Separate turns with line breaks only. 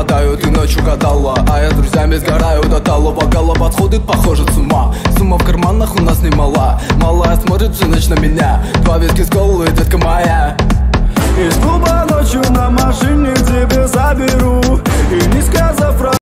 пропадают и ночью гадала. А я с друзьями сгораю до талого. Гала подходит, похоже, с ума. Сумма в карманах у нас немала. Малая смотрит всю ночь на меня. 2 виски с колой, детка моя.
Из клуба ночью на машине к тебе заберу. И не сказав